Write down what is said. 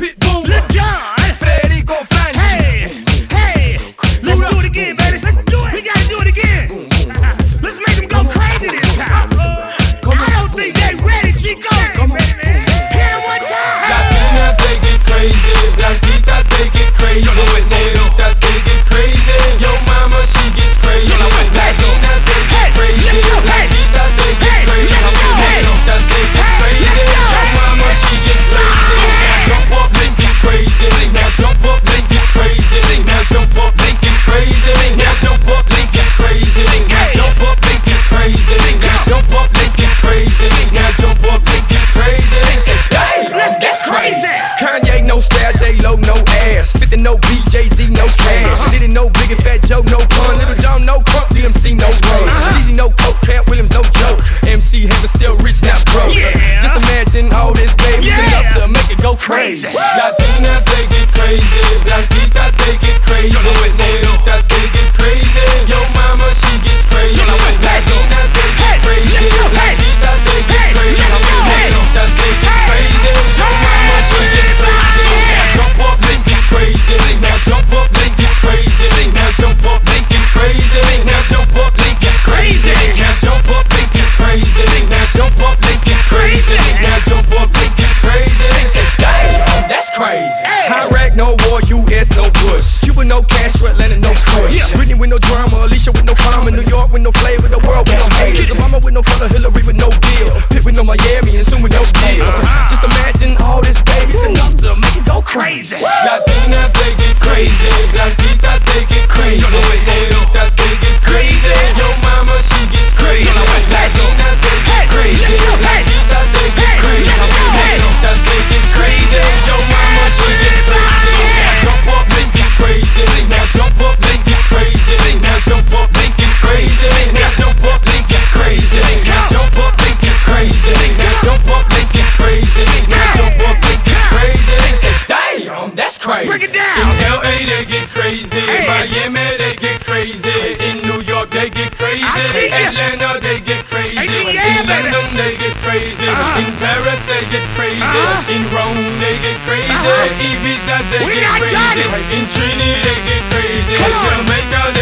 Pitbull, Lil Jon, Federico Franchi. hey, hey, let's do it again, baby. Let's do it. We gotta do it again. Let's make them go crazy this time. I don't think they ready, Chico. Hit them one time. Latinas, they get crazy. Blanquitas, they get crazy. Negritas, they get crazy. Yo mama, she gets crazy. Latinas, they get crazy. Blanquitas, they get crazy. Negritas, they get crazy. Yo mama, she gets crazy. Now jump up, let's get crazy. Now jump up, let's get crazy. Now jump up, let's get crazy. Now jump up, let's get crazy. Now jump up, let's get crazy. Now jump up, let's get crazy. Now jump up, let's get crazy. Hey, Let's get crazy. Kanye, no style, J-Lo, no ass. 50, no beat, Jay-Z, no cash. Diddy, no Big and Fat Joe, no pun. Little John, no crump, DMC, no run. Jeezy, no coke, Cat Williams, no joke. MC Hammer, still rich, now broke. Yeah. Just imagine all this, baby, Yeah. enough to make it go crazy. Crazy. Latinas, they get crazy. Blanquitas, they get crazy. Negritas, they get crazy. Yo mama, she gets crazy. Latinas, they get crazy. Blanquitas, they get crazy. Negritas, they get crazy. Yo mama, she gets crazy. Now jump up, let's get crazy. Now jump up, let's get crazy. Now jump up, let's get crazy. Now jump up, let's get crazy. Now jump up, let's get crazy. Now jump up, let's get crazy. Now jump up, let's get crazy. Damn, that's crazy. Iraq, no war, US, no Bush. Cuba, no Castro, Atlanta, no Kush. Britney with no drama, Alicia with no karma, New York with no flavor, the world with no haters. Obama with no color, Hillary with no deal, Pitt with no Miami, and soon with no deals. Just imagine all this, baby, it's enough to make it go crazy. Latinas, they get crazy. Blanquitas, they get crazy. Negritas, they get crazy. Yo mama, she gets crazy. Latinas, they get crazy. Blanquitas, they get crazy. Negritas, they get crazy. Yo mama, she gets crazy. Now jump up, let's get crazy. Now jump up, let's get crazy. Now jump up, let's get crazy. Now jump up, let's get crazy. Now jump up, let's get crazy. Now jump up, let's get crazy. Now jump up, let's get crazy. Damn, that's crazy. Break it down. In LA they get crazy. Miami they get crazy. In New York they get crazy. I see ya. Atlanta they get crazy. ATL, In baby. London they get crazy. In Paris they get crazy. In Rome they get crazy. Ibiza they We get not done. crazy. In Trinidad they get crazy. Come on. Jamaica